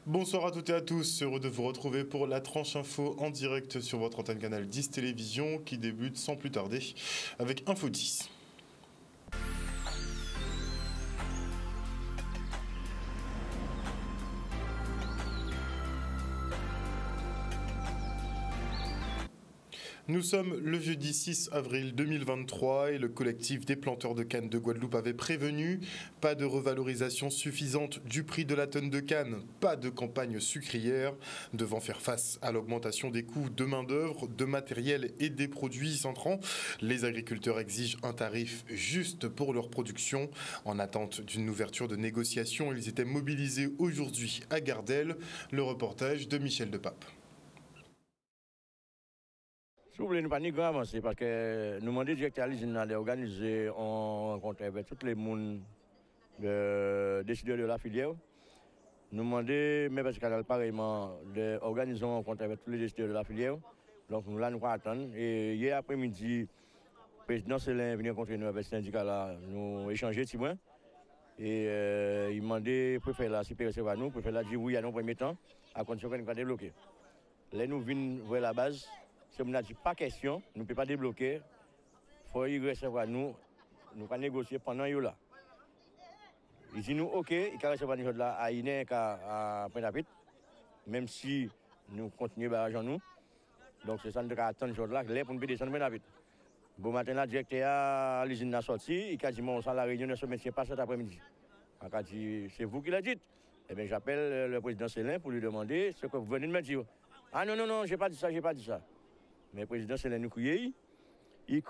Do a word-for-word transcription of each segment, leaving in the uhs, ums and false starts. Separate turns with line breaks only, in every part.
Bonsoir à toutes et à tous, heureux de vous retrouver pour la tranche info en direct sur votre antenne Canal dix Télévision qui débute sans plus tarder avec Info dix. Nous sommes le jeudi six avril deux mille vingt-trois et le collectif des planteurs de canne de Guadeloupe avait prévenu. Pas de revalorisation suffisante du prix de la tonne de canne, pas de campagne sucrière. Devant faire face à l'augmentation des coûts de main-d'œuvre, de matériel et des produits entrants, les agriculteurs exigent un tarif juste pour leur production. En attente d'une ouverture de négociations, ils étaient mobilisés aujourd'hui à Gardel. Le reportage de Michel Depape.
Si vous voulez, nous pas ni grand avancer parce que nous demandons directeur à l'usine d'organiser une rencontre avec tous les monde de décideurs de la filière. Nous demandons, mais parce qu'elle pareillement, d'organiser une rencontre avec tous les décideurs de la filière. Donc nous là, nous allons attendre. Et hier après-midi, le président Célin est venu rencontrer nous avec le syndicat là, nous échanger petit moins. Et euh, il demandait, préfère la, si peut recevoir nous, préfère la dire oui à nos premiers temps, à condition qu'on va débloquer. Là, nous venons voir la base. Si on n'a pas question, nous ne pouvons pas débloquer. Il faut y recevoir nous, nous allons négocier pendant ce là. Il dit nous, ok, il peut recevoir nous là à Iné, à Pointe-à-Pitre, même si nous continuons à argent nous. Donc c'est ça nous attendre ce là, là pour nous descendre Pointe-à-Pitre. Bon matin, le directeur à l'usine a sorti, il a dit mon la réunion de ce métier pas cet après-midi. Il a dit c'est vous qui l'avez dit. Eh bien j'appelle le président Célin pour lui demander ce que vous venez de me dire. Ah non, non, non, je n'ai pas dit ça, je n'ai pas dit ça. Mais le président Célin nous criait, il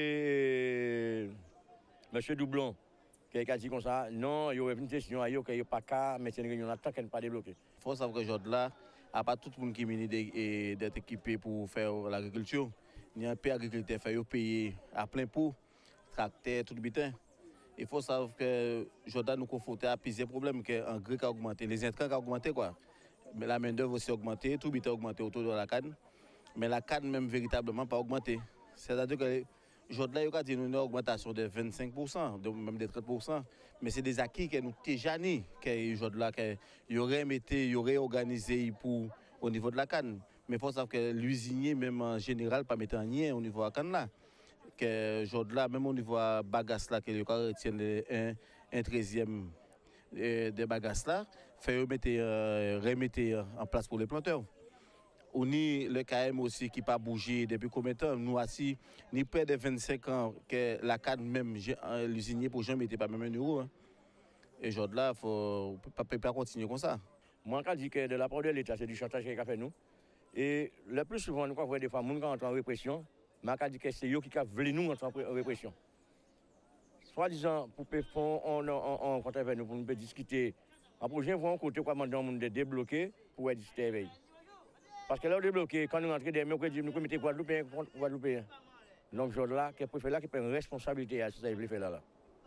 criait M. Doublon, qui a dit comme ça, non, il y aurait une question, il n'y a pas qu'à mettre une réunion tant qu'elle n'est pas débloquée.
Il faut savoir que aujourd'hui là, à part tout le monde qui est d'être équipé pour faire l'agriculture, il y a un peu d'agriculteurs qui payer à plein pot, tracteur, tout le bitin. Il faut savoir que aujourd'hui nous confrontons à plusieurs problèmes, que l'engrais a augmenté, les intrants ont augmenté, quoi. Mais la main-d'œuvre aussi a augmenté, tout le bitin a augmenté autour de la canne. Mais la canne même véritablement pas augmenté. C'est-à-dire que aujourd'hui, il y a une augmentation de vingt-cinq pour cent, même de trente pour cent. Mais c'est des acquis que nous déjà mis, qu'aujourd'hui, il y aurait été, il y aurait organisé pour, au niveau de la canne. Mais il faut savoir que l'usinier, même en général, pas mettre rien au niveau de la canne là. Que aujourd'hui, même au niveau de la bagasse là, qu'il retient un, un treizième des bagasses là, fait remettre, euh, remettre en place pour les planteurs. On a le K M aussi qui n'a pas bougé depuis combien de temps. Nous aussi, ni près de vingt-cinq ans que la canne même, l'usinier pour jamais n'était pas même un euro. Hein. Et aujourd'hui, il ne faut pas, pas continuer comme ça.
Moi, je dis que de la part de l'État, c'est du chantage qu'il a fait nous. Et le plus souvent, nous voyons des fois, nous entrons en répression, mais je dis que c'est eux qui veulent nous entrer en répression. Soit disant, pour qu'on on rencontre avec nous, pour nous discuter, après, je vois un côté quoi demander de débloquer pour discuter avec eux. Parce que là, on est débloqué, quand nous rentrons des mercredis, nous mettons Guadeloupéens contre Guadeloupéens. Donc, je là, qui peut faire là, qui prend une responsabilité à ce que vous faire là.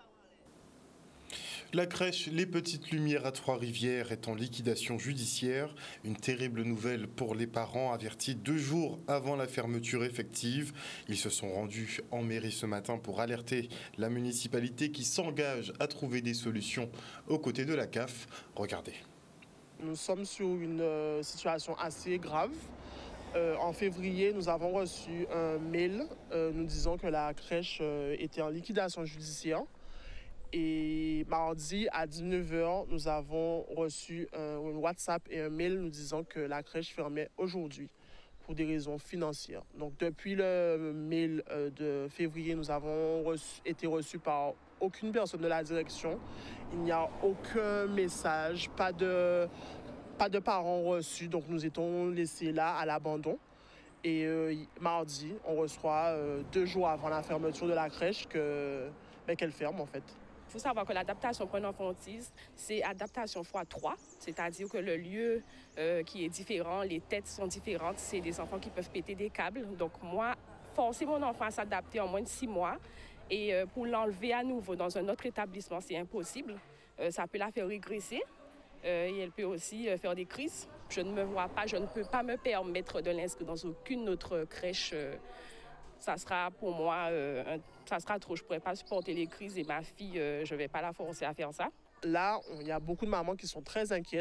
La crèche Les Petites Lumières à Trois-Rivières est en liquidation judiciaire. Une terrible nouvelle pour les parents avertis deux jours avant la fermeture effective. Ils se sont rendus en mairie ce matin pour alerter la municipalité qui s'engage à trouver des solutions aux côtés de la C A F. Regardez.
Nous sommes sur une euh, situation assez grave. Euh, en février, nous avons reçu un mail euh, nous disant que la crèche euh, était en liquidation judiciaire. Et mardi à dix-neuf heures, nous avons reçu un, un WhatsApp et un mail nous disant que la crèche fermait aujourd'hui pour des raisons financières. Donc depuis le mail euh, de février, nous avons reçu, été reçus par aucune personne de la direction. Il n'y a aucun message, pas de, pas de parents reçus. Donc nous étions laissés là à l'abandon. Et euh, mardi, on reçoit euh, deux jours avant la fermeture de la crèche que, ben, qu'elle ferme en fait.
Il faut savoir que l'adaptation pour un enfant autiste, c'est adaptation fois trois, c'est-à-dire que le lieu euh, qui est différent, les têtes sont différentes, c'est des enfants qui peuvent péter des câbles. Donc moi, forcer mon enfant à s'adapter en moins de six mois et euh, pour l'enlever à nouveau dans un autre établissement, c'est impossible. Euh, ça peut la faire régresser euh, et elle peut aussi euh, faire des crises. Je ne me vois pas, je ne peux pas me permettre de l'inscrire dans aucune autre crèche. Euh, ça sera pour moi, euh, un, ça sera trop. Je ne pourrais pas supporter les crises et ma fille, euh, je ne vais pas la forcer à faire ça.
Là, il y a beaucoup de mamans qui sont très inquiètes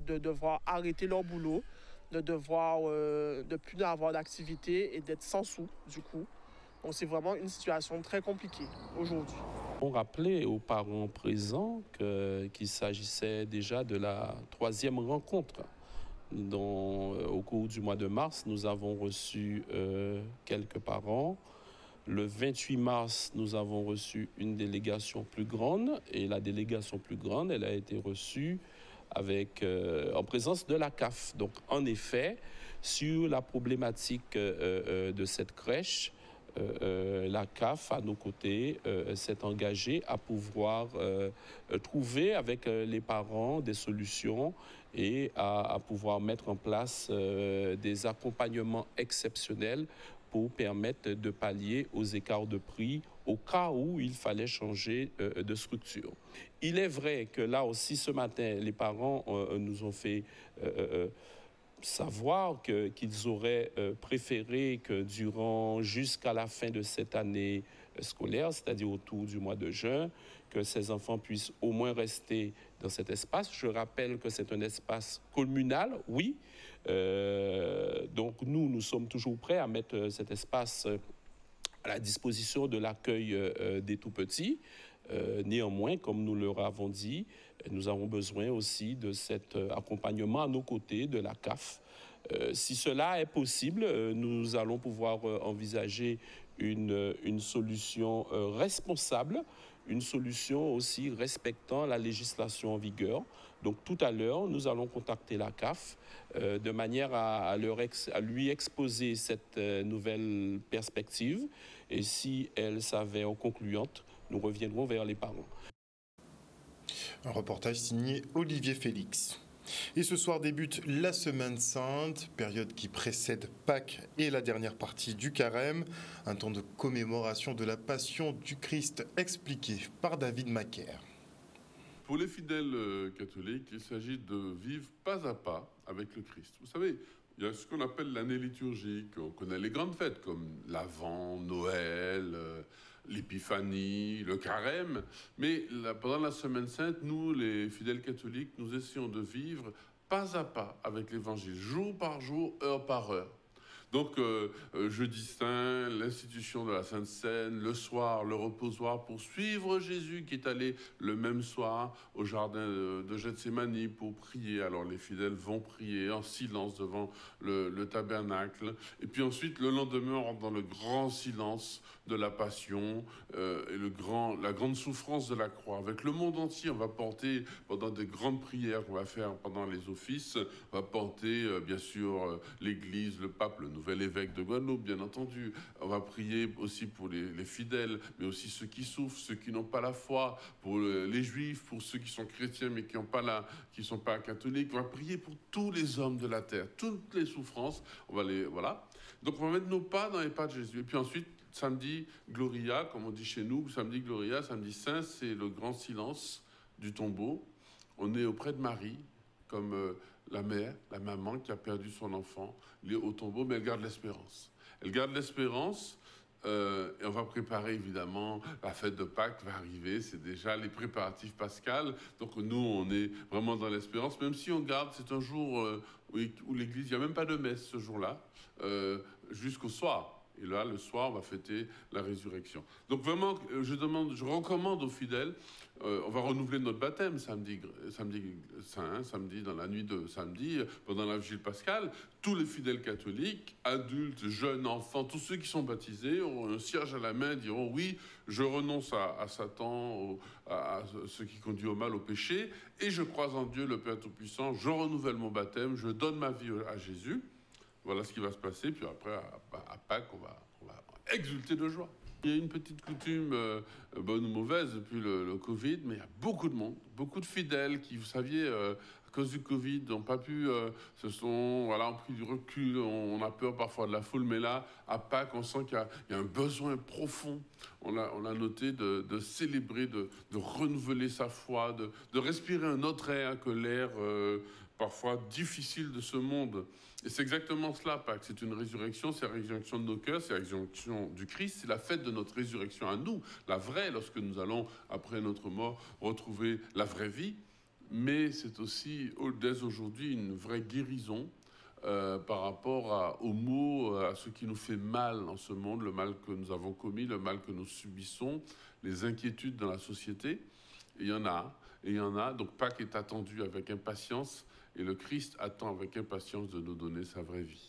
de devoir arrêter leur boulot, de devoir euh, de plus avoir d'activité et d'être sans sous, du coup. Donc, c'est vraiment une situation très compliquée aujourd'hui.
On rappelait aux parents présents que, qu'il s'agissait déjà de la troisième rencontre. Dont, euh, au cours du mois de mars, nous avons reçu euh, quelques parents. Le vingt-huit mars, nous avons reçu une délégation plus grande. Et la délégation plus grande, elle a été reçue avec, euh, en présence de la C A F. Donc, en effet, sur la problématique euh, euh, de cette crèche, euh, euh, la C A F, à nos côtés, euh, s'est engagée à pouvoir euh, trouver avec euh, les parents des solutions et à, à pouvoir mettre en place euh, des accompagnements exceptionnels pour permettre de pallier aux écarts de prix au cas où il fallait changer euh, de structure. Il est vrai que là aussi, ce matin, les parents euh, nous ont fait euh, euh, savoir que, qu'ils auraient euh, préféré que durant, jusqu'à la fin de cette année scolaire, c'est-à-dire autour du mois de juin, que ces enfants puissent au moins rester dans cet espace. Je rappelle que c'est un espace communal, oui. Euh, donc nous, nous sommes toujours prêts à mettre cet espace à la disposition de l'accueil euh, des tout-petits. Euh, néanmoins, comme nous leur avons dit, nous avons besoin aussi de cet accompagnement à nos côtés de la C A F. Euh, si cela est possible, euh, nous allons pouvoir euh, envisager une, une solution euh, responsable, une solution aussi respectant la législation en vigueur. Donc tout à l'heure, nous allons contacter la C A F euh, de manière à, à, leur ex, à lui exposer cette euh, nouvelle perspective. Et si elle s'avère concluante, nous reviendrons vers les parents.
Un reportage signé Olivier Félix. Et ce soir débute la Semaine Sainte, période qui précède Pâques et la dernière partie du Carême, un temps de commémoration de la Passion du Christ expliqué par David Macaire.
Pour les fidèles catholiques, il s'agit de vivre pas à pas avec le Christ. Vous savez, il y a ce qu'on appelle l'année liturgique. On connaît les grandes fêtes comme l'Avent, Noël, euh, l'Épiphanie, le Carême. Mais là, pendant la Semaine Sainte, nous, les fidèles catholiques, nous essayons de vivre pas à pas avec l'Évangile, jour par jour, heure par heure. Donc, euh, euh, jeudi saint, l'institution de la Sainte Seine, le soir, le reposoir, pour suivre Jésus qui est allé le même soir au jardin de, de Gethsémani pour prier. Alors, les fidèles vont prier en silence devant le, le tabernacle. Et puis ensuite, le lendemain, on rentre dans le grand silence de la Passion euh, et le grand, la grande souffrance de la croix. Avec le monde entier, on va porter, pendant des grandes prières qu'on va faire pendant les offices, on va porter, euh, bien sûr, euh, l'Église, le pape, le nouvel évêque de Guadeloupe, bien entendu. On va prier aussi pour les, les fidèles, mais aussi ceux qui souffrent, ceux qui n'ont pas la foi, pour le, les juifs, pour ceux qui sont chrétiens mais qui n'ont pas la, qui sont pas catholiques. On va prier pour tous les hommes de la terre, toutes les souffrances. On va les, voilà. Donc on va mettre nos pas dans les pas de Jésus. Et puis ensuite, samedi Gloria, comme on dit chez nous, samedi Gloria, samedi Saint, c'est le grand silence du tombeau. On est auprès de Marie, comme euh, la mère, la maman qui a perdu son enfant, liée au tombeau, mais elle garde l'espérance. Elle garde l'espérance euh, et on va préparer évidemment, la fête de Pâques va arriver, c'est déjà les préparatifs pascals. Donc nous, on est vraiment dans l'espérance, même si on garde, c'est un jour euh, où, où l'église, il n'y a même pas de messe ce jour-là, euh, jusqu'au soir. Et là, le soir, on va fêter la résurrection. Donc vraiment, je demande, je recommande aux fidèles, euh, on va renouveler notre baptême samedi, samedi saint, samedi dans la nuit de samedi, pendant la vigile pascale. Tous les fidèles catholiques, adultes, jeunes, enfants, tous ceux qui sont baptisés, auront un cierge à la main, diront oui, je renonce à, à Satan, au, à, à ce qui conduit au mal, au péché, et je crois en Dieu, le Père Tout-Puissant. Je renouvelle mon baptême, je donne ma vie à Jésus. Voilà ce qui va se passer, puis après, à, à Pâques, on va, on va exulter de joie. Il y a une petite coutume, euh, bonne ou mauvaise, depuis le, le Covid, mais il y a beaucoup de monde, beaucoup de fidèles qui, vous saviez, euh, à cause du Covid, n'ont pas pu, euh, se sont, voilà, ont pris du recul, on, on a peur parfois de la foule, mais là, à Pâques, on sent qu'il y a, il y a un besoin profond, on a, on a noté, de, de célébrer, de, de renouveler sa foi, de, de respirer un autre air que l'air euh, parfois difficile de ce monde. Et c'est exactement cela, Pâques. C'est une résurrection, c'est la résurrection de nos cœurs, c'est la résurrection du Christ, c'est la fête de notre résurrection à nous, la vraie, lorsque nous allons, après notre mort, retrouver la vraie vie. mais c'est aussi, dès aujourd'hui, une vraie guérison euh, par rapport à, aux maux, à ce qui nous fait mal en ce monde, le mal que nous avons commis, le mal que nous subissons, les inquiétudes dans la société. Et il y en a, et il y en a. Donc Pâques est attendu avec impatience, et le Christ attend avec impatience de nous donner sa vraie vie.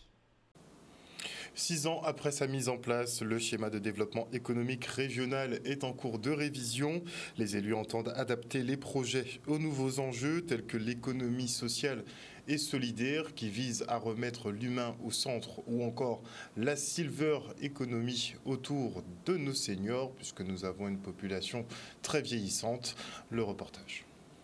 Six ans après sa mise en place, le schéma de développement économique régional est en cours de révision. Les élus entendent adapter les projets aux nouveaux enjeux tels que l'économie sociale et solidaire qui vise à remettre l'humain au centre ou encore la silver economy autour de nos seniors puisque nous avons une population très vieillissante. Le reportage.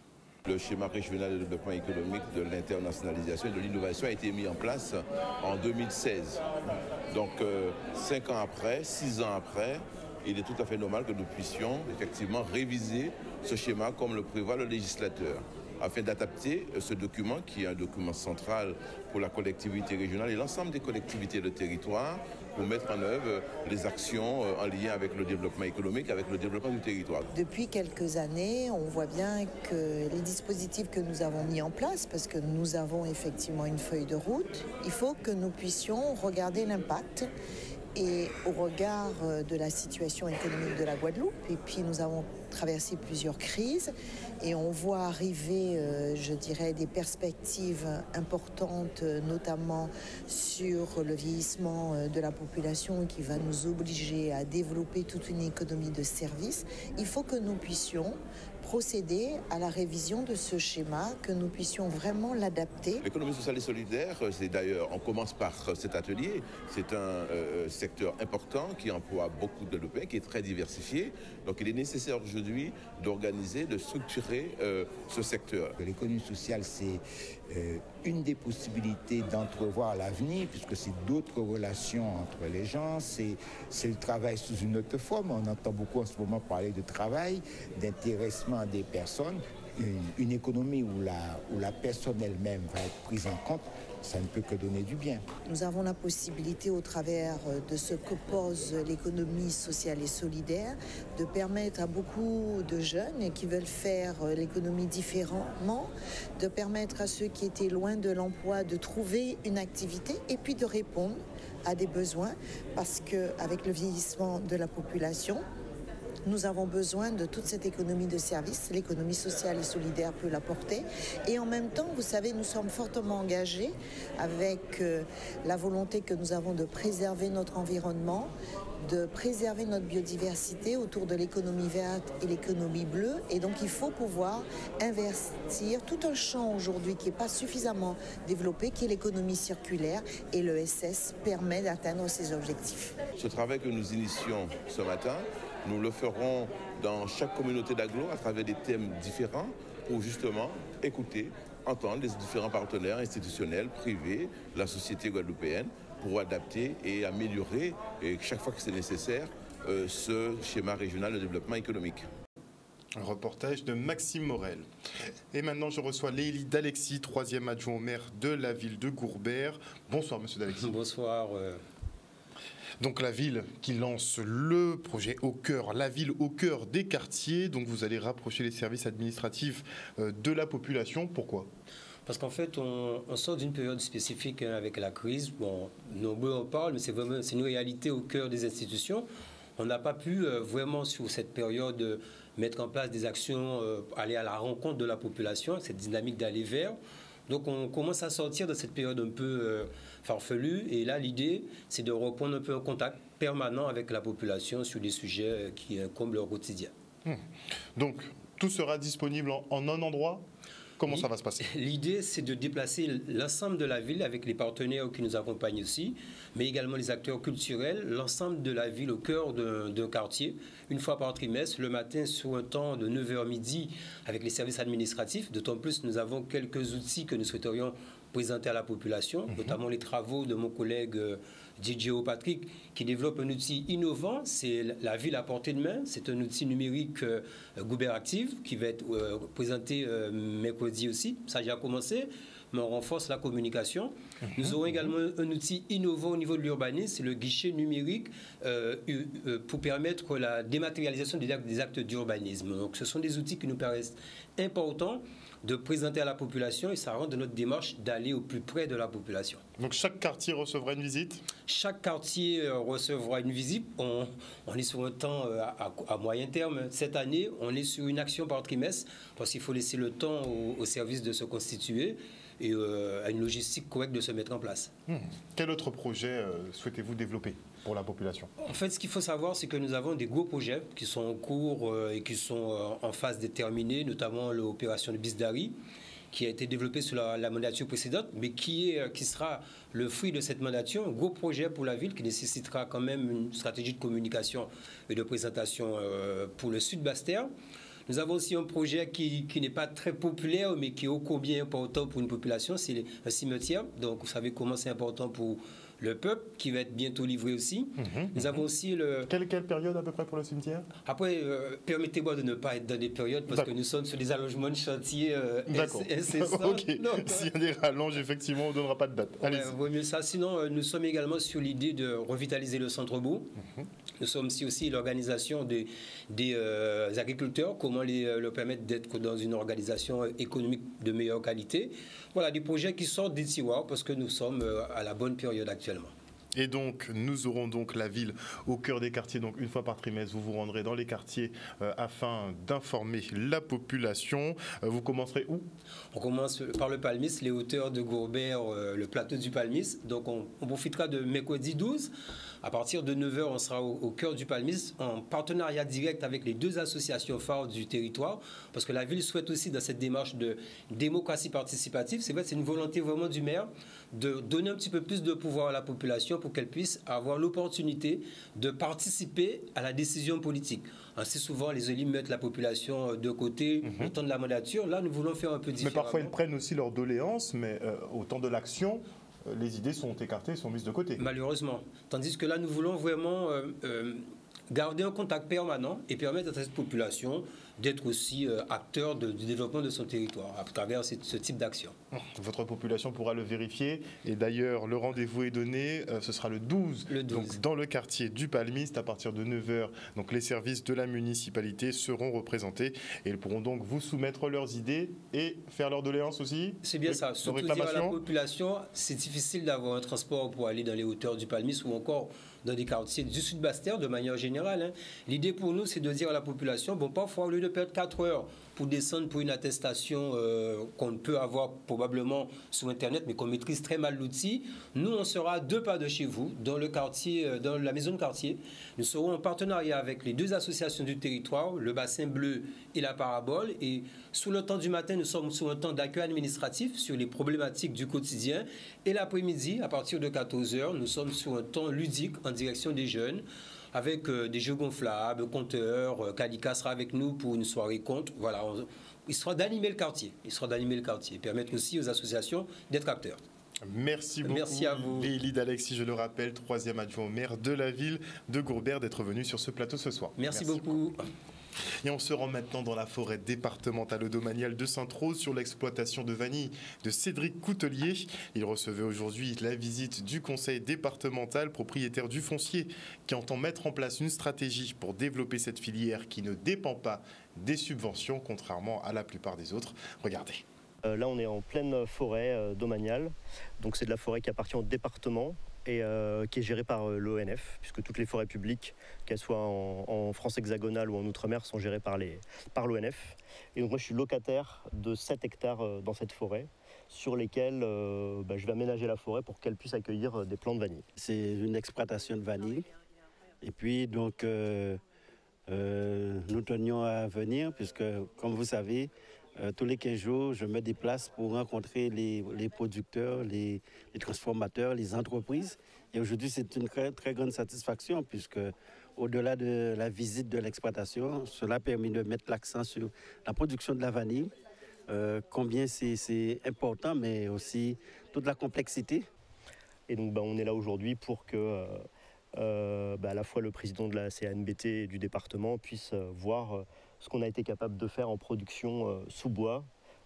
Le schéma régional de développement économique, de l'internationalisation et de l'innovation a été mis en place en deux mille seize. Donc, euh, cinq ans après, six ans après, il est tout à fait normal que nous puissions effectivement réviser ce schéma comme le prévoit le législateur, afin d'adapter ce document qui est un document central pour la collectivité régionale et l'ensemble des collectivités de territoire pour mettre en œuvre les actions en lien avec le développement économique, avec le développement du territoire.
Depuis quelques années, on voit bien que les dispositifs que nous avons mis en place, parce que nous avons effectivement une feuille de route, il faut que nous puissions regarder l'impact et au regard de la situation économique de la Guadeloupe. Et puis nous avons traversé plusieurs crises et on voit arriver, euh, je dirais, des perspectives importantes, notamment sur le vieillissement de la population qui va nous obliger à développer toute une économie de services. Il faut que nous puissions procéder à la révision de ce schéma, que nous puissions vraiment l'adapter.
L'économie sociale et solidaire, c'est d'ailleurs, on commence par cet atelier, c'est un euh, secteur important qui emploie beaucoup de Guadeloupéens, qui est très diversifié. Donc il est nécessaire aujourd'hui d'organiser, de structurer euh, ce secteur.
L'économie sociale, c'est euh, une des possibilités d'entrevoir l'avenir, puisque c'est d'autres relations entre les gens, c'est le travail sous une autre forme. On entend beaucoup en ce moment parler de travail, d'intéressement des personnes, une, une économie où la, où la personne elle-même va être prise en compte, ça ne peut que donner du bien.
Nous avons la possibilité, au travers de ce que pose l'économie sociale et solidaire, de permettre à beaucoup de jeunes qui veulent faire l'économie différemment, de permettre à ceux qui étaient loin de l'emploi de trouver une activité et puis de répondre à des besoins, parce qu'avec le vieillissement de la population, nous avons besoin de toute cette économie de services. L'économie sociale et solidaire peut l'apporter. Et en même temps, vous savez, nous sommes fortement engagés avec euh, la volonté que nous avons de préserver notre environnement, de préserver notre biodiversité autour de l'économie verte et l'économie bleue. Et donc, il faut pouvoir investir tout un champ aujourd'hui qui n'est pas suffisamment développé, qui est l'économie circulaire. Et le S S permet d'atteindre ces objectifs.
Ce travail que nous initions ce matin, nous le ferons dans chaque communauté d'agglo à travers des thèmes différents pour justement écouter, entendre les différents partenaires institutionnels, privés, la société guadeloupéenne pour adapter et améliorer, et chaque fois que c'est nécessaire, euh, ce schéma régional de développement économique.
Un reportage de Maxime Morel. Et maintenant, je reçois Lélie D'Alexis, troisième adjoint au maire de la ville de Gourbert. Bonsoir, monsieur D'Alexis.
Bonsoir. Euh...
Donc la ville qui lance le projet au cœur, la ville au cœur des quartiers. Donc vous allez rapprocher les services administratifs de la population. Pourquoi ?
Parce qu'en fait, on, on sort d'une période spécifique avec la crise. Bon, nombreux en parlent, mais c'est vraiment c'est une réalité au cœur des institutions. On n'a pas pu euh, vraiment, sur cette période, euh, mettre en place des actions, euh, aller à la rencontre de la population, cette dynamique d'aller vers. Donc on commence à sortir de cette période un peu euh, farfelue. Et là, l'idée, c'est de reprendre un peu un contact permanent avec la population sur des sujets qui incombent leur quotidien.
Mmh. Donc, tout sera disponible en, en un endroit ? Comment ça va se passer ?
L'idée, c'est de déplacer l'ensemble de la ville avec les partenaires qui nous accompagnent aussi, mais également les acteurs culturels, l'ensemble de la ville au cœur d'un quartier, une fois par trimestre, le matin sur un temps de neuf heures midi avec les services administratifs. D'autant plus, nous avons quelques outils que nous souhaiterions présenter à la population, mmh. notamment les travaux de mon collègue euh, D J O Patrick, qui développe un outil innovant, c'est la ville à portée de main. C'est un outil numérique euh, Gouber Active qui va être euh, présenté euh, mercredi aussi. Ça a déjà commencé. mais on renforce la communication. Mmh. Nous aurons également un outil innovant au niveau de l'urbanisme, c'est le guichet numérique euh, euh, pour permettre la dématérialisation des actes, des actes d'urbanisme. Donc ce sont des outils qui nous paraissent importants de présenter à la population et ça rend de notre démarche d'aller au plus près de la population.
Donc chaque quartier recevra une visite ?
Chaque quartier recevra une visite. On, on est sur un temps à, à, à moyen terme. Cette année, on est sur une action par trimestre parce qu'il faut laisser le temps au, au service de se constituer et euh, à une logistique correcte de se mettre en place.
Mmh. Quel autre projet euh, souhaitez-vous développer pour la population ?
En fait, ce qu'il faut savoir, c'est que nous avons des gros projets qui sont en cours euh, et qui sont euh, en phase déterminée, notamment l'opération de Bisdari, qui a été développée sous la, la mandature précédente, mais qui, est, qui sera le fruit de cette mandature, un gros projet pour la ville qui nécessitera quand même une stratégie de communication et de présentation euh, pour le sud Basse-Terre. Nous avons aussi un projet qui, qui n'est pas très populaire, mais qui est ô combien important pour une population, c'est un cimetière. Donc, vous savez comment c'est important pour le peuple, qui va être bientôt livré aussi. Mmh, Nous mmh. avons aussi le...
Quelle, quelle période à peu près pour le cimetière ?
Après, euh, permettez-moi de ne pas être dans des périodes, parce que nous sommes sur des allongements de chantier euh, incessants.
Ok, s'il y a des rallonges, effectivement, on ne donnera pas de date. Allez-y.
Ouais, vaut mieux ça. Sinon, euh, nous sommes également sur l'idée de revitaliser le centre-bourg. Mmh. Nous sommes aussi, aussi l'organisation des, des euh, agriculteurs, comment les, euh, leur permettre d'être dans une organisation économique de meilleure qualité. Voilà, des projets qui sortent des tiroirs, parce que nous sommes euh, à la bonne période actuelle.
Et donc, nous aurons donc la ville au cœur des quartiers. Donc, une fois par trimestre, vous vous rendrez dans les quartiers euh, afin d'informer la population. Euh, vous commencerez où ?
On commence par le Palmis, les hauteurs de Gourbert, euh, le plateau du Palmis. Donc, on, on profitera de mercredi douze. À partir de neuf heures, on sera au, au cœur du Palmis, en partenariat direct avec les deux associations phares du territoire, parce que la ville souhaite aussi, dans cette démarche de démocratie participative, c'est vrai, c'est une volonté vraiment du maire de donner un petit peu plus de pouvoir à la population pour qu'elle puisse avoir l'opportunité de participer à la décision politique. Ainsi, souvent, les élus mettent la population de côté mmh. au temps de la mandature. Là, nous voulons faire un peu différemment.
Mais parfois, ils prennent aussi leurs doléances, mais euh, au temps de l'action, les idées sont écartées, sont mises de côté.
Malheureusement. Tandis que là, nous voulons vraiment euh, euh, garder un contact permanent et permettre à cette population d'être aussi euh, acteur de, du développement de son territoire à travers ce, ce type d'action.
Votre population pourra le vérifier. Et d'ailleurs, le rendez-vous est donné. Euh, ce sera le douze,
le douze.
Donc, dans le quartier du Palmiste, à partir de neuf heures. Donc, les services de la municipalité seront représentés et ils pourront donc vous soumettre leurs idées et faire leurs doléances aussi.
C'est bien ça. Surtout dire à la population, c'est difficile d'avoir un transport pour aller dans les hauteurs du Palmiste ou encore dans des quartiers du sud Basse-Terre de manière générale. Hein. L'idée pour nous, c'est de dire à la population, bon, parfois, au lieu de perdre quatre heures pour descendre pour une attestation euh, qu'on peut avoir probablement sur Internet, mais qu'on maîtrise très mal l'outil, nous, on sera à deux pas de chez vous, dans le quartier, euh, dans la maison de quartier. Nous serons en partenariat avec les deux associations du territoire, le Bassin Bleu et la Parabole. Et sous le temps du matin, nous sommes sur un temps d'accueil administratif sur les problématiques du quotidien. Et l'après-midi, à partir de quatorze heures, nous sommes sur un temps ludique en direction des jeunes, avec euh, des jeux gonflables, compteurs. Euh, Kalika sera avec nous pour une soirée compte. Voilà, on, il sera d'animer le quartier. Il sera d'animer le quartier, permettre aussi aux associations d'être acteurs.
Merci beaucoup.
Merci à vous.
Lélie d'Alexis, je le rappelle, troisième adjoint au maire de la ville de Gourbert, d'être venu sur ce plateau ce soir.
Merci, Merci beaucoup. beaucoup.
Et on se rend maintenant dans la forêt départementale domaniale de Sainte-Rose sur l'exploitation de vanille de Cédric Coutelier. Il recevait aujourd'hui la visite du conseil départemental, propriétaire du foncier, qui entend mettre en place une stratégie pour développer cette filière qui ne dépend pas des subventions, contrairement à la plupart des autres. Regardez.
Euh, là, on est en pleine forêt euh, domaniale. Donc, c'est de la forêt qui appartient au département et euh, qui est gérée par euh, l'O N F, puisque toutes les forêts publiques, qu'elles soient en, en France hexagonale ou en Outre-mer, sont gérées par, les, par l'O N F. Et donc, moi, je suis locataire de sept hectares euh, dans cette forêt, sur lesquels euh, bah, je vais aménager la forêt pour qu'elle puisse accueillir des plants de vanille.
C'est une exploitation de vanille. Et puis, donc, euh, euh, nous tenions à venir, puisque, comme vous savez, Euh, tous les quinze jours, je me déplace pour rencontrer les, les producteurs, les, les transformateurs, les entreprises. Et aujourd'hui, c'est une très, très grande satisfaction puisque, au-delà de la visite de l'exploitation, cela a permis de mettre l'accent sur la production de la vanille, euh, combien c'est, c'est important, mais aussi toute la complexité.
Et donc, bah, on est là aujourd'hui pour que euh, euh, bah, à la fois le président de la C A N B T et du département puisse euh, voir euh, ce qu'on a été capable de faire en production euh, sous bois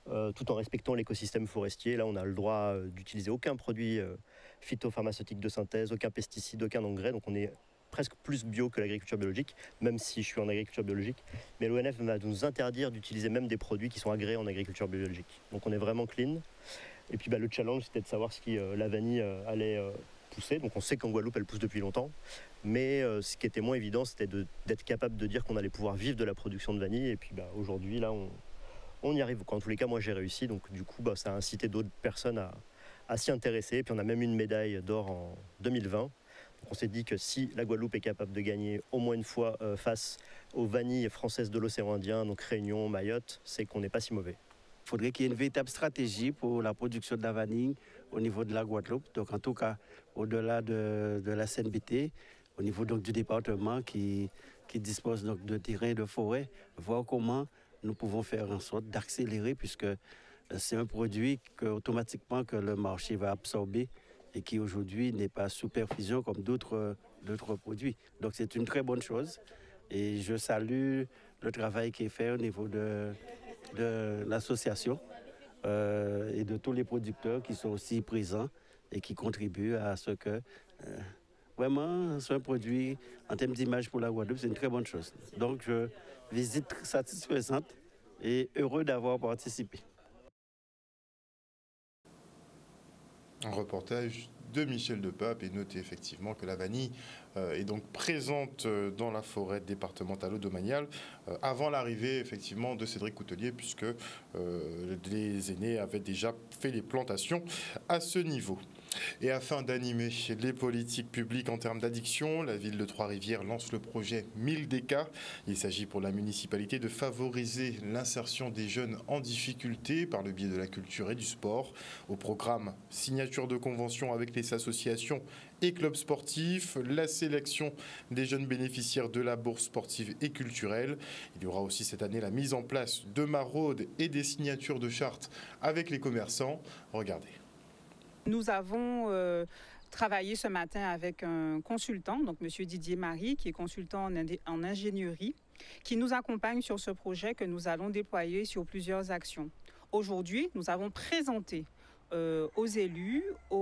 euh, tout en respectant l'écosystème forestier. Là, on a le droit euh, d'utiliser aucun produit euh, phytopharmaceutique de synthèse, aucun pesticide, aucun engrais. Donc on est presque plus bio que l'agriculture biologique, même si je suis en agriculture biologique. Mais l'O N F va nous interdire d'utiliser même des produits qui sont agréés en agriculture biologique. Donc on est vraiment clean. Et puis bah, le challenge, c'était de savoir si euh, la vanille euh, allait euh, pousser. Donc on sait qu'en Guadeloupe, elle pousse depuis longtemps. Mais euh, ce qui était moins évident, c'était d'être capable de dire qu'on allait pouvoir vivre de la production de vanille. Et puis bah, aujourd'hui, là, on, on y arrive. En tous les cas, moi, j'ai réussi. Donc du coup, bah, ça a incité d'autres personnes à, à s'y intéresser. Et puis on a même une médaille d'or en deux mille vingt. On s'est dit que si la Guadeloupe est capable de gagner au moins une fois euh, face aux vanilles françaises de l'océan Indien, donc Réunion, Mayotte, c'est qu'on n'est pas si mauvais.
Il faudrait qu'il y ait une véritable stratégie pour la production de la vanille au niveau de la Guadeloupe. Donc en tout cas, au-delà de, de la C N B T, au niveau donc, du département qui, qui dispose donc, de terrains et de forêts, voir comment nous pouvons faire en sorte d'accélérer, puisque c'est un produit que, automatiquement que le marché va absorber et qui aujourd'hui n'est pas sous perfusion comme d'autres d'autres produits. Donc c'est une très bonne chose et je salue le travail qui est fait au niveau de, de l'association euh, et de tous les producteurs qui sont aussi présents et qui contribuent à ce que euh, vraiment c'est un produit en termes d'image pour la Guadeloupe, c'est une très bonne chose. Donc je visite satisfaisante et heureux d'avoir participé.
Un reportage de Michel Depape et notez effectivement que la vanille euh, est donc présente dans la forêt départementale domaniale euh, avant l'arrivée effectivement de Cédric Coutelier, puisque euh, les aînés avaient déjà fait les plantations à ce niveau. Et afin d'animer les politiques publiques en termes d'addiction, la ville de Trois-Rivières lance le projet mille D K. Il s'agit pour la municipalité de favoriser l'insertion des jeunes en difficulté par le biais de la culture et du sport. Au programme, signature de convention avec les associations et clubs sportifs, la sélection des jeunes bénéficiaires de la bourse sportive et culturelle. Il y aura aussi cette année la mise en place de maraudes et des signatures de chartes avec les commerçants. Regardez.
Nous avons euh, travaillé ce matin avec un consultant, donc M. Didier Marie, qui est consultant en, en ingénierie, qui nous accompagne sur ce projet que nous allons déployer sur plusieurs actions. Aujourd'hui, nous avons présenté euh, aux élus,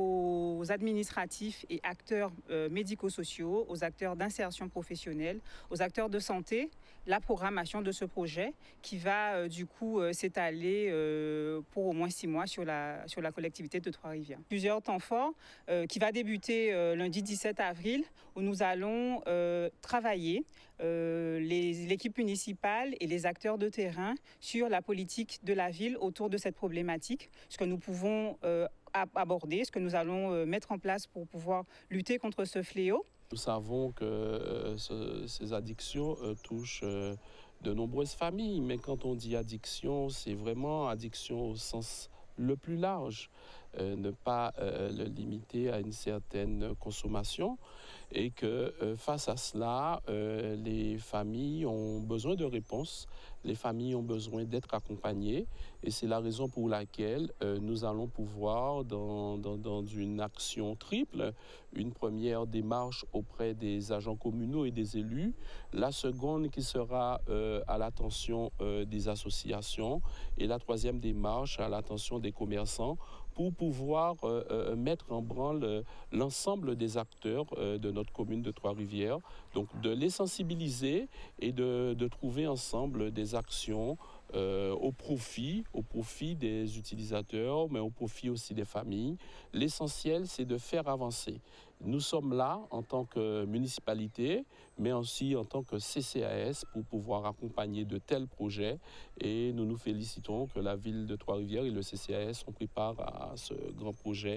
aux administratifs et acteurs euh, médico-sociaux, aux acteurs d'insertion professionnelle, aux acteurs de santé, la programmation de ce projet qui va euh, du coup euh, s'étaler euh, pour au moins six mois sur la, sur la collectivité de Trois-Rivières. Plusieurs temps forts euh, qui va débuter euh, lundi dix-sept avril où nous allons euh, travailler euh, l'équipe municipale et les acteurs de terrain sur la politique de la ville autour de cette problématique, ce que nous pouvons euh, aborder, ce que nous allons euh, mettre en place pour pouvoir lutter contre ce fléau.
Nous savons que euh, ce, ces addictions euh, touchent euh, de nombreuses familles, mais quand on dit addiction, c'est vraiment addiction au sens le plus large, euh, ne pas euh, le limiter à une certaine consommation et que euh, face à cela, euh, les familles ont besoin de réponses, les familles ont besoin d'être accompagnées et c'est la raison pour laquelle euh, nous allons pouvoir, dans, dans, dans une action triple, une première démarche auprès des agents communaux et des élus, la seconde qui sera euh, à l'attention euh, des associations et la troisième démarche à l'attention des commerçants pour pouvoir euh, euh, mettre en branle euh, l'ensemble des acteurs euh, de notre commune de Trois-Rivières, donc de les sensibiliser et de, de trouver ensemble des actions euh, au profit, au profit des utilisateurs, mais au profit aussi des familles. L'essentiel, c'est de faire avancer. Nous sommes là en tant que municipalité, mais aussi en tant que C C A S pour pouvoir accompagner de tels projets. Et nous nous félicitons que la ville de Trois-Rivières et le C C A S ont pris part à ce grand projet.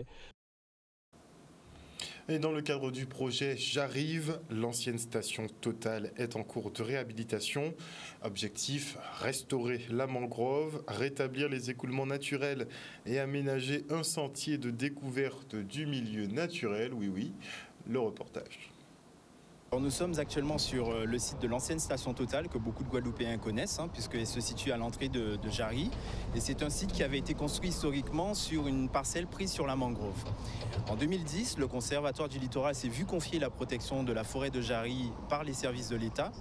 Et dans le cadre du projet J'arrive, l'ancienne station Total est en cours de réhabilitation. Objectif, restaurer la mangrove, rétablir les écoulements naturels et aménager un sentier de découverte du milieu naturel. Oui, oui, le reportage.
Alors nous sommes actuellement sur le site de l'ancienne station Total que beaucoup de Guadeloupéens connaissent, hein, puisqu'elle se situe à l'entrée de, de Jarry. Et c'est un site qui avait été construit historiquement sur une parcelle prise sur la mangrove. En deux mille dix, le Conservatoire du littoral s'est vu confier la protection de la forêt de Jarry par les services de l'État.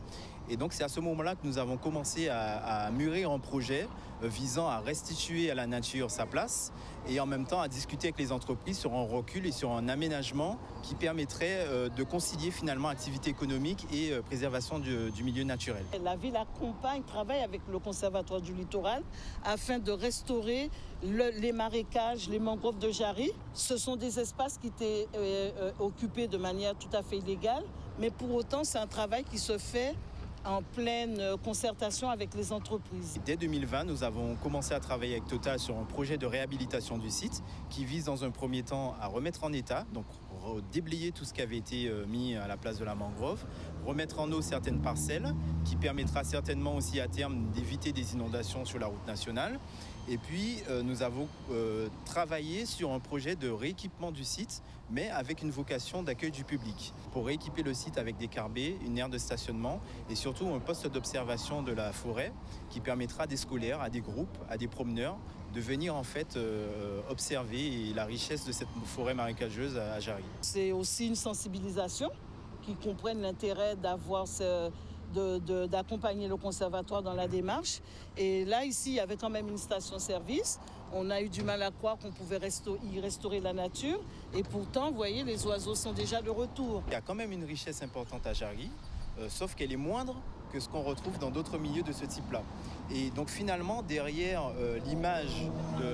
Et donc c'est à ce moment-là que nous avons commencé à, à mûrir un projet euh, visant à restituer à la nature sa place et en même temps à discuter avec les entreprises sur un recul et sur un aménagement qui permettrait euh, de concilier finalement activité économique et euh, préservation du, du milieu naturel.
La ville accompagne, travaille avec le Conservatoire du littoral afin de restaurer le, les marécages, les mangroves de Jarry. Ce sont des espaces qui étaient euh, euh, occupés de manière tout à fait illégale, mais pour autant c'est un travail qui se fait en pleine concertation avec les entreprises.
Dès deux mille vingt, nous avons commencé à travailler avec Total sur un projet de réhabilitation du site qui vise dans un premier temps à remettre en état, donc déblayer tout ce qui avait été mis à la place de la mangrove, remettre en eau certaines parcelles qui permettra certainement aussi à terme d'éviter des inondations sur la route nationale. Et puis euh, nous avons euh, travaillé sur un projet de rééquipement du site, mais avec une vocation d'accueil du public, pour rééquiper le site avec des carbets, une aire de stationnement et surtout un poste d'observation de la forêt qui permettra à des scolaires, à des groupes, à des promeneurs de venir en fait euh, observer la richesse de cette forêt marécageuse à, à Jarry.
C'est aussi une sensibilisation qui comprenne l'intérêt d'avoir ce... d'accompagner le conservatoire dans la démarche. Et là, ici, il y avait quand même une station-service. On a eu du mal à croire qu'on pouvait resto- y restaurer la nature. Et pourtant, vous voyez, les oiseaux sont déjà de retour.
Il y a quand même une richesse importante à Jarry, euh, sauf qu'elle est moindre que ce qu'on retrouve dans d'autres milieux de ce type-là. Et donc finalement, derrière euh, l'image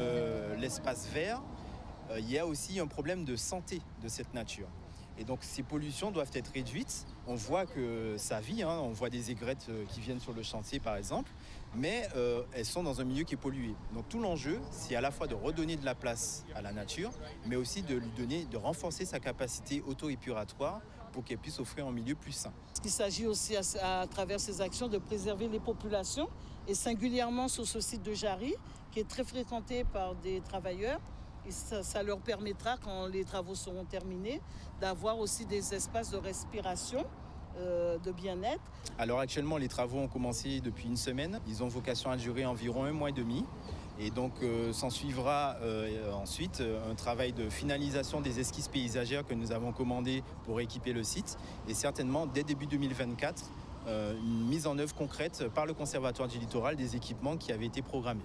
de l'espace vert, euh, il y a aussi un problème de santé de cette nature. Et donc ces pollutions doivent être réduites. On voit que ça vit, hein, on voit des aigrettes qui viennent sur le chantier par exemple, mais euh, elles sont dans un milieu qui est pollué. Donc tout l'enjeu, c'est à la fois de redonner de la place à la nature, mais aussi de lui donner, de renforcer sa capacité auto-épuratoire pour qu'elle puisse offrir un milieu plus sain.
Il s'agit aussi à, à travers ces actions de préserver les populations, et singulièrement sur ce site de Jarry, qui est très fréquenté par des travailleurs. Et ça, ça leur permettra, quand les travaux seront terminés, d'avoir aussi des espaces de respiration, euh, de bien-être.
Alors actuellement, les travaux ont commencé depuis une semaine. Ils ont vocation à durer environ un mois et demi. Et donc, euh, s'en suivra euh, ensuite un travail de finalisation des esquisses paysagères que nous avons commandées pour équiper le site. Et certainement, dès début deux mille vingt-quatre, euh, une mise en œuvre concrète par le Conservatoire du littoral des équipements qui avaient été programmés.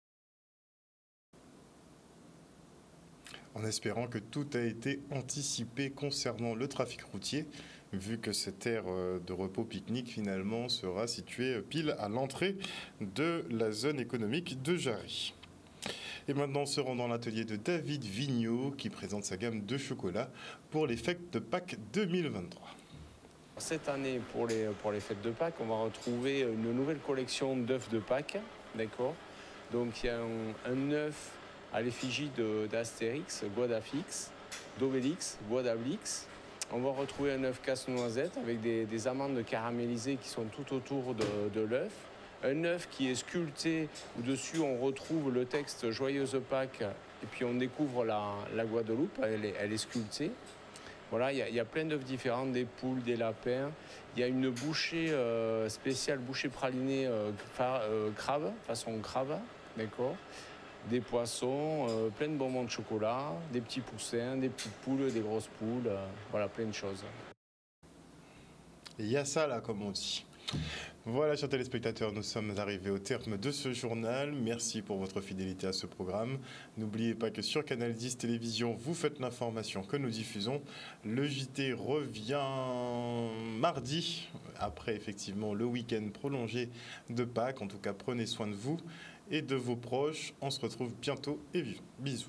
En espérant que tout a été anticipé concernant le trafic routier, vu que cette aire de repos pique-nique finalement sera située pile à l'entrée de la zone économique de Jarry. Et maintenant, se rend dans l'atelier de David Vigneault qui présente sa gamme de chocolat pour les fêtes de Pâques deux mille vingt-trois.
Cette année, pour les, pour les fêtes de Pâques, on va retrouver une nouvelle collection d'œufs de Pâques, d'accord. Donc il y a un, un œuf à l'effigie d'Astérix, Guadafix, d'Obélix, Guadablix. On va retrouver un œuf casse-noisette avec des, des amandes caramélisées qui sont tout autour de, de l'œuf. Un œuf qui est sculpté, où dessus on retrouve le texte « Joyeuse Pâques » et puis on découvre la, la Guadeloupe, elle est, elle est sculptée. Voilà, il y, y a plein d'œufs différents, des poules, des lapins. Il y a une bouchée euh, spéciale, bouchée pralinée euh, euh, crabe, façon crabe, d'accord. Des poissons, euh, plein de bonbons de chocolat, des petits poussins, des petites poules, des grosses poules, euh, voilà, plein de choses.
Il y a ça là, comme on dit. Voilà, chers téléspectateurs, nous sommes arrivés au terme de ce journal. Merci pour votre fidélité à ce programme. N'oubliez pas que sur Canal dix Télévision, vous faites l'information que nous diffusons. Le J T revient mardi, après effectivement le week-end prolongé de Pâques. En tout cas, prenez soin de vous et de vos proches. On se retrouve bientôt et vivons. Bisous.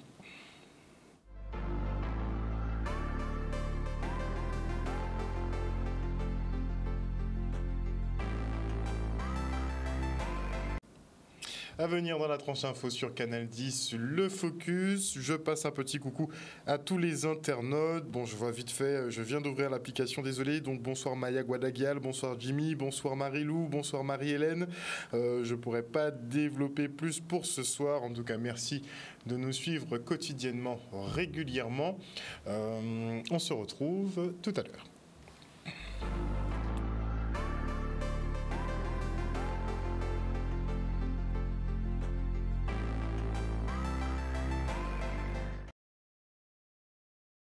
À venir dans la tranche info sur Canal dix, le focus. Je passe un petit coucou à tous les internautes. Bon, je vois vite fait, je viens d'ouvrir l'application, désolé. Donc bonsoir Maya Guadagial, bonsoir Jimmy, bonsoir Marie-Lou, bonsoir Marie-Hélène. Euh, je ne pourrais pas développer plus pour ce soir. En tout cas, merci de nous suivre quotidiennement, régulièrement. Euh, on se retrouve tout à l'heure.